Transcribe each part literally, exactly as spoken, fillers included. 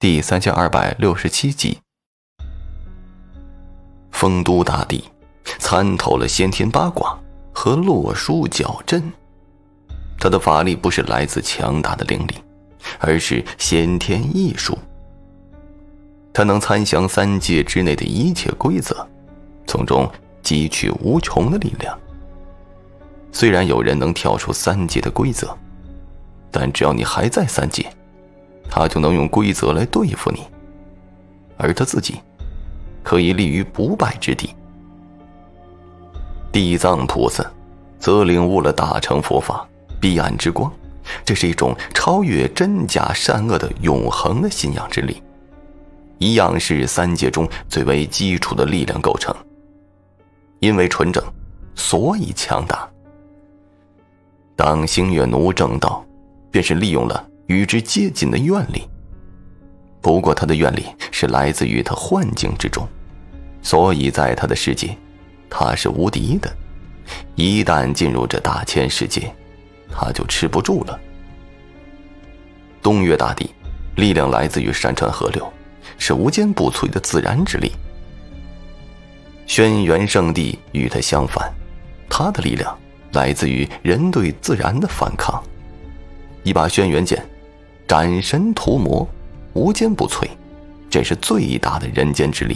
第三千二百六十七集。丰都大帝参透了先天八卦和洛书角阵，他的法力不是来自强大的灵力，而是先天异术。他能参详三界之内的一切规则，从中汲取无穷的力量。虽然有人能跳出三界的规则，但只要你还在三界，他就能用规则来对付你，而他自己可以立于不败之地。地藏菩萨则领悟了大乘佛法彼岸之光，这是一种超越真假善恶的永恒的信仰之力，一样是三界中最为基础的力量构成。因为纯正，所以强大。当星月奴正道，便是利用了与之接近的愿力，不过他的愿力是来自于他幻境之中，所以在他的世界他是无敌的，一旦进入这大千世界，他就吃不住了。东岳大帝力量来自于山川河流，是无坚不摧的自然之力。轩辕圣帝与他相反，他的力量来自于人对自然的反抗。一把轩辕剑斩神屠魔，无坚不摧，这是最大的人间之力。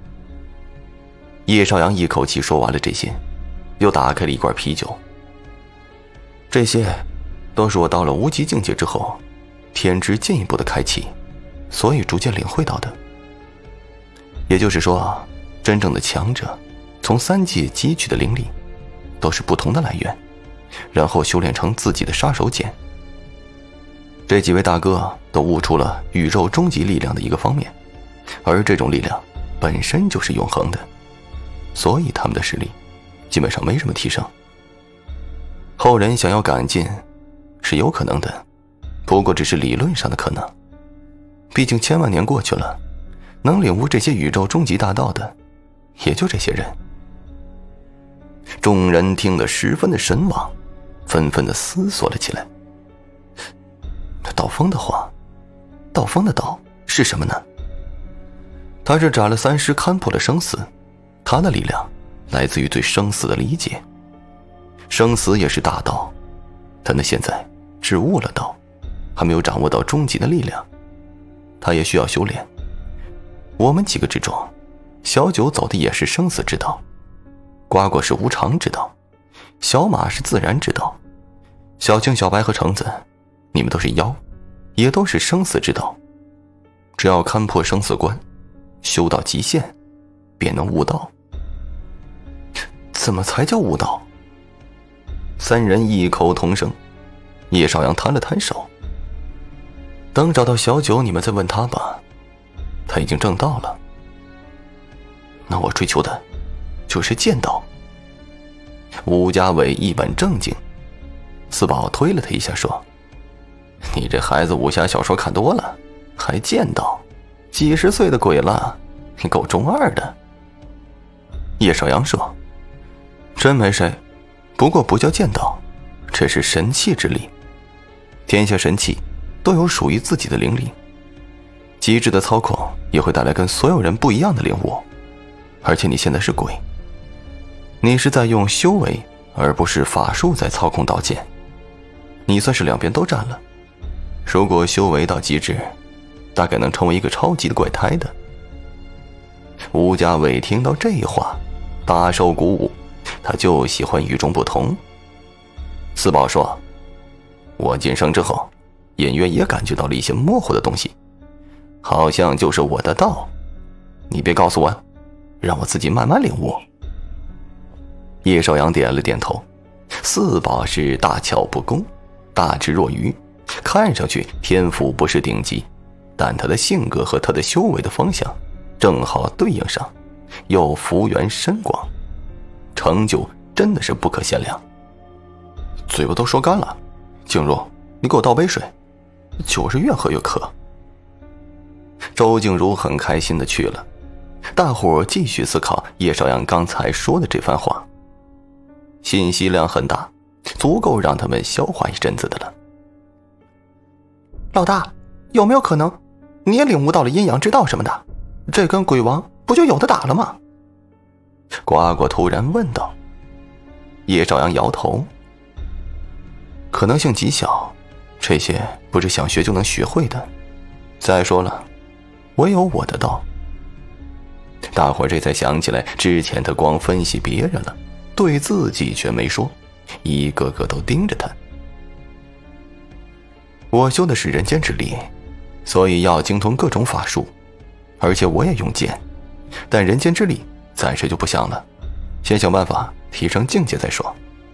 叶少阳一口气说完了这些，又打开了一罐啤酒。这些都是我到了无极境界之后，天知进一步的开启，所以逐渐领会到的。也就是说，真正的强者从三界汲取的灵力都是不同的来源，然后修炼成自己的杀手锏。这几位大哥都悟出了宇宙终极力量的一个方面，而这种力量本身就是永恒的，所以他们的实力基本上没什么提升。后人想要赶进是有可能的，不过只是理论上的可能。毕竟千万年过去了，能领悟这些宇宙终极大道的也就这些人。众人听得十分的神往，纷纷的思索了起来。道风的话，道风的道是什么呢？他是斩了三尸，看破了生死，他的力量来自于对生死的理解。生死也是大道，但他现在只悟了道，还没有掌握到终极的力量，他也需要修炼。我们几个之中，小九走的也是生死之道，瓜果是无常之道，小马是自然之道，小青、小白和橙子，你们都是妖，也都是生死之道。只要看破生死关，修到极限，便能悟道。怎么才叫悟道？三人异口同声。叶少阳摊了摊手，等找到小九，你们再问他吧，他已经证道了。那我追求的就是剑道。吴家伟一本正经。四宝推了他一下说，你这孩子武侠小说看多了，还剑道？几十岁的鬼了，你够中二的。叶少阳说，真没谁，不过不叫剑道，这是神器之力。天下神器都有属于自己的灵力，机智的操控也会带来跟所有人不一样的领悟。而且你现在是鬼，你是在用修为而不是法术在操控刀剑，你算是两边都占了。如果修为到极致，大概能成为一个超级的怪胎的。吴家伟听到这话大受鼓舞，他就喜欢与众不同。四宝说，我晋升之后隐约也感觉到了一些模糊的东西，好像就是我的道，你别告诉我，让我自己慢慢领悟。叶少阳点了点头。四宝是大巧不工，大智若愚，看上去天赋不是顶级，但他的性格和他的修为的方向正好对应上，又福缘深广，成就真的是不可限量。嘴巴都说干了，静茹，你给我倒杯水，酒是越喝越渴。周静茹很开心的去了，大伙继续思考叶少阳刚才说的这番话，信息量很大，足够让他们消化一阵子的了。 老大，有没有可能你也领悟到了阴阳之道什么的，这跟鬼王不就有的打了吗？呱呱突然问道。叶少阳摇头，可能性极小，这些不是想学就能学会的。再说了，我有我的道。大伙这才想起来，之前他光分析别人了，对自己却没说，一个个都盯着他。我修的是人间之力，所以要精通各种法术，而且我也用剑，但人间之力暂时就不想了，先想办法提升境界再说。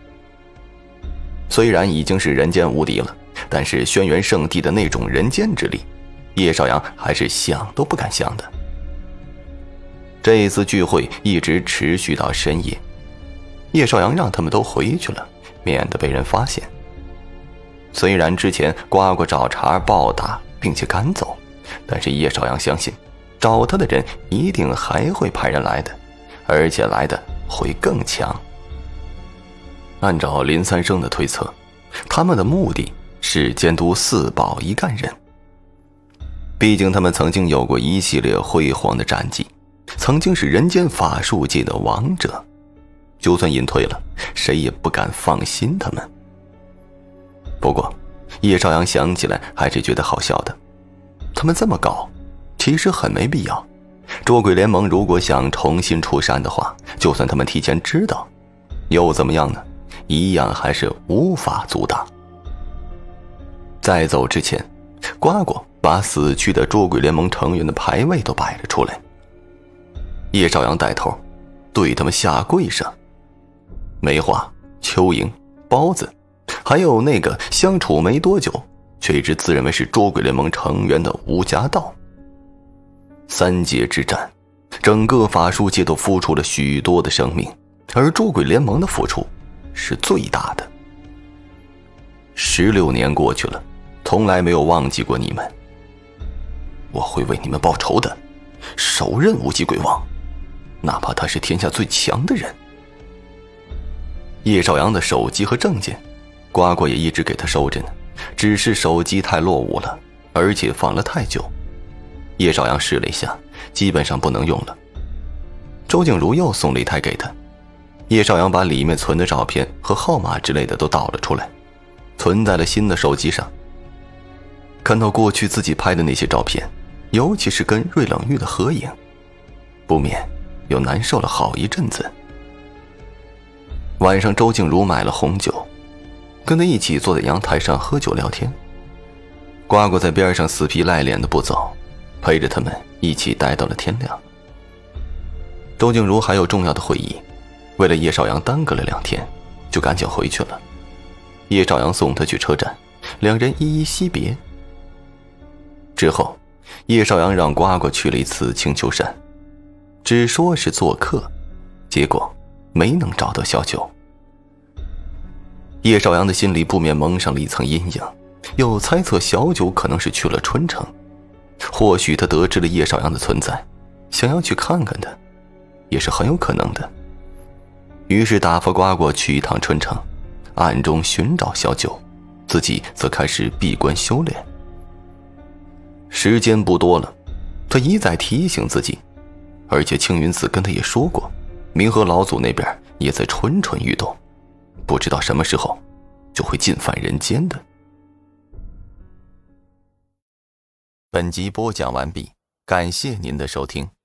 虽然已经是人间无敌了，但是轩辕圣地的那种人间之力，叶少阳还是想都不敢想的。这一次聚会一直持续到深夜，叶少阳让他们都回去了，免得被人发现。虽然之前呱呱找茬暴打并且赶走，但是叶少阳相信找他的人一定还会派人来的，而且来的会更强。按照林三生的推测，他们的目的是监督四宝一干人。毕竟他们曾经有过一系列辉煌的战绩，曾经是人间法术界的王者，就算隐退了，谁也不敢放心他们。不过叶少阳想起来还是觉得好笑的，他们这么搞其实很没必要。捉鬼联盟如果想重新出山的话，就算他们提前知道，又怎么样呢？一样还是无法阻挡。在走之前，呱呱把死去的捉鬼联盟成员的牌位都摆了出来。叶少阳带头对他们下跪上，梅花、蚯蚓、包子，还有那个相处没多久却一直自认为是捉鬼联盟成员的吴家道。三界之战，整个法术界都付出了许多的生命，而捉鬼联盟的付出是最大的。十六年过去了，从来没有忘记过你们，我会为你们报仇的，手刃无极鬼王，哪怕他是天下最强的人。叶少阳的手机和证件，呱呱也一直给他收着呢，只是手机太落伍了，而且放了太久。叶少阳试了一下，基本上不能用了。周静茹又送了一台给他，叶少阳把里面存的照片和号码之类的都导了出来，存在了新的手机上。看到过去自己拍的那些照片，尤其是跟瑞冷玉的合影，不免又难受了好一阵子。晚上周静茹买了红酒，跟他一起坐在阳台上喝酒聊天。呱呱在边上死皮赖脸的不走，陪着他们一起待到了天亮。周静茹还有重要的会议，为了叶少阳耽搁了两天，就赶紧回去了。叶少阳送他去车站，两人依依惜别。之后叶少阳让呱呱去了一次青丘山，只说是做客，结果没能找到小九。叶少阳的心里不免蒙上了一层阴影，又猜测小九可能是去了春城，或许他得知了叶少阳的存在，想要去看看他，也是很有可能的。于是打发呱呱去一趟春城，暗中寻找小九，自己则开始闭关修炼。时间不多了，他一再提醒自己，而且青云子跟他也说过，冥河老祖那边也在蠢蠢欲动，不知道什么时候就会进犯人间的。本集播讲完毕，感谢您的收听。